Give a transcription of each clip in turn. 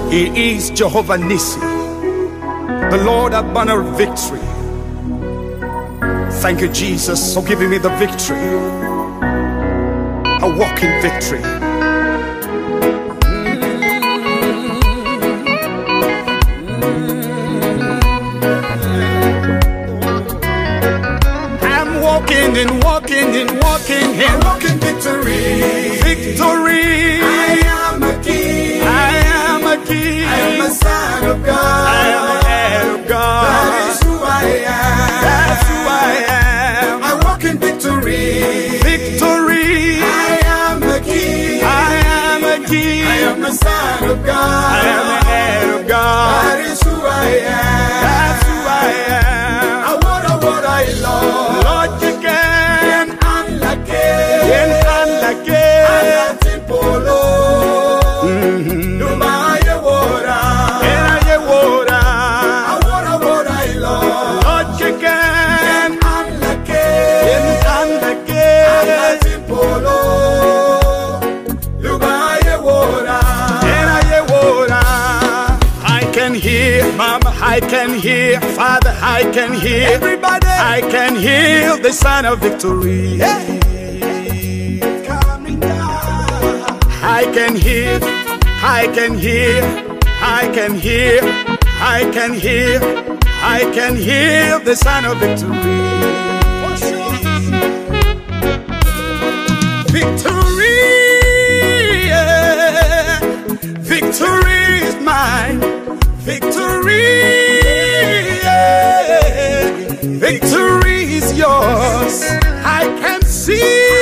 He is Jehovah Nissi, the Lord our banner of victory. Thank you, Jesus, for giving me the victory. I walk in victory. I'm walking and walking and walking and walking victory. Victory. I am a king. I am a king. I am a son of God. I am a head of God. That is who I am. That's who I am. I walk in victory. Victory. I am a king. I am a king. I am a son of God. I am a head of God. That is who I am. That's who I am. I want what I love. Lord, you can. Unlucky. Unlucky. I can hear, Father, I can hear everybody. I can hear the sound of victory. Coming down. I can hear, I can hear, I can hear, I can hear, I can hear the sound of victory. Victory, yeah. Victory is mine. Victory, yeah. Victory is yours. I can see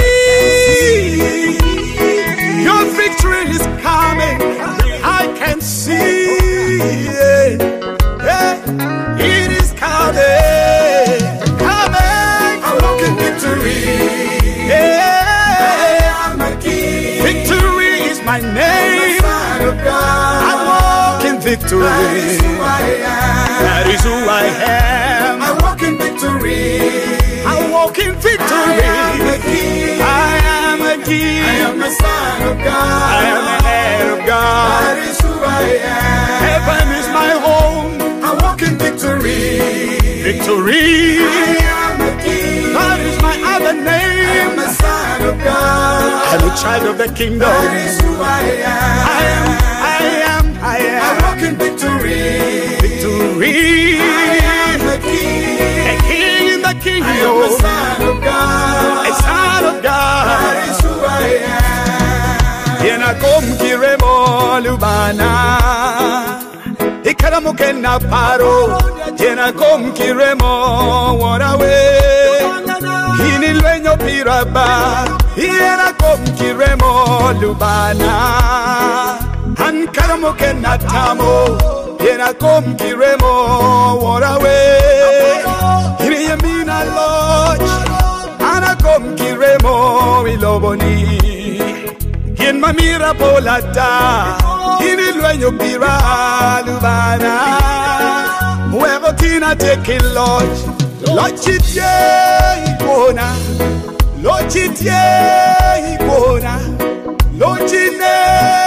your victory is coming. I can see, yeah. It is coming, coming. I walk in victory. Yeah. I am a king. Victory is my name. I walk in victory. That is who I am. That is who I am. I walk in victory. I walk in victory. I am a king. I am a king. I am a son of God. I am the head of God. That is who I am. Heaven is my home. I walk in victory. Victory. I am a king. That is my other name. I am a son of God. I'm a child of the kingdom. That is who I am. I am. I walk in victory. Victory. I am a king. A king in the kingdom. I am a son of God. A son of God. That is who I am. Yena kom kiremo lubana. Ikaramu kena paro. Yena kom kiremo warawe. Hini lwenyo piraba. Yena kom kiremo lubana. Ankaramo kenatamo, yena kom kiremo warawe. Iri yamina lodge, ana kom kiremo iloboni. Yen mamira polata, iri lwenyo pira lubana. Muevo tina teki lodge, lodge itye ikona, lodge itye ikona, lodge ine.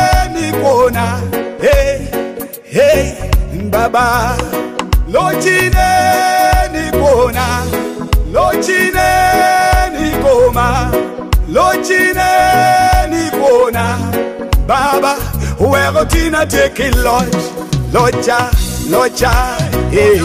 Hey, hey, Baba, Lojine Nikona, Lojine Nikoma, Lojine Nikona, Baba, whoever Tina take it, Lord, Loja, Loja, hey,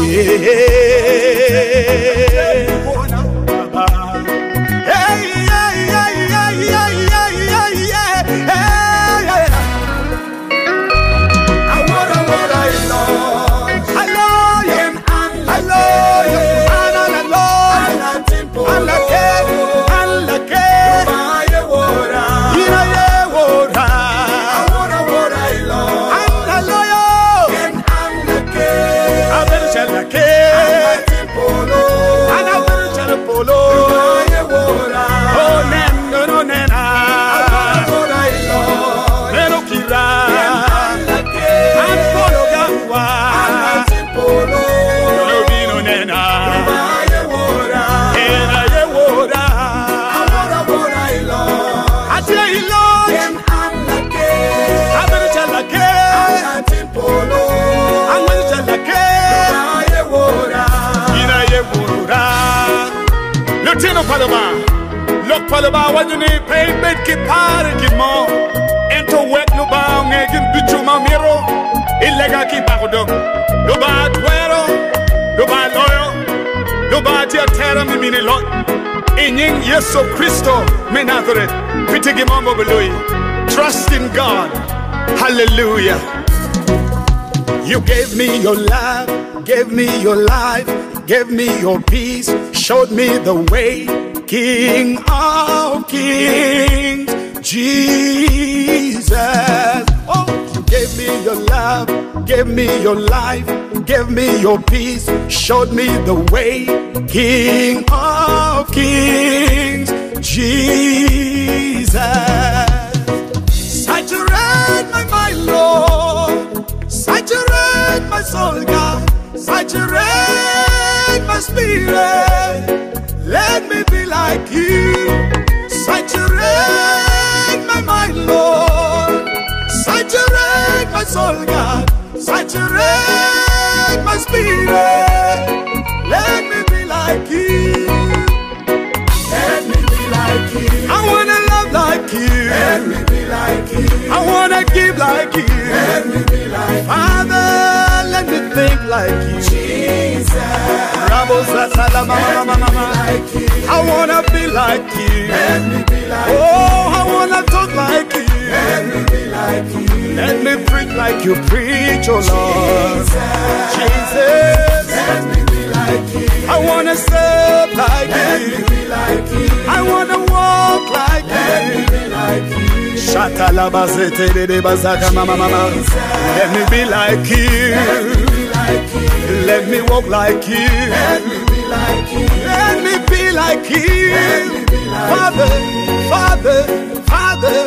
Lutino Palaba. Look Palaba, when you need pay, bed ki pare ki mo. Ento wet luba, ngegin bichuma miro. Illega ki bakudo. Luba tuero, luba loyo, luba tia terra mi mini lot. Inying Yesu Christo, me Nazareth. Pitigi mambo belui. Trust in God. Hallelujah. You gave me your love, gave me your life, gave me your peace, showed me the way, King of Kings, Jesus. Oh, you gave me your love, gave me your life, gave me your peace, showed me the way, King of Kings, Jesus. Saturate my mind, Lord. Saturate my soul, God. Saturate my spirit. Let me be like you. Saturate my mind, Lord. Saturate my soul, God. Saturate my spirit. Let me be like you. Let me be like you. I wanna love like you. Let me be like you. I wanna give like you. Let me be like you. Father, let me think like you. Jesus. I wanna be like you. Let me be like you. Oh, I wanna talk like you. Let me be like you. Let me preach like you preach, oh Lord. Jesus. Let me be like you. I wanna serve like you. Let me be like you. I wanna walk like you. Let me be like you. Let me be like you. Let me walk like you. Let me be like you. Let me be like you. Father, Father, Father,